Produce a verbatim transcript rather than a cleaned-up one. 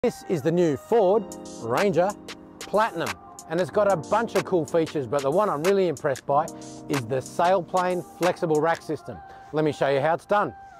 This is the new Ford Ranger Platinum, and it's got a bunch of cool features, but the one I'm really impressed by is the sailplane flexible rack system. Let me show you how it's done.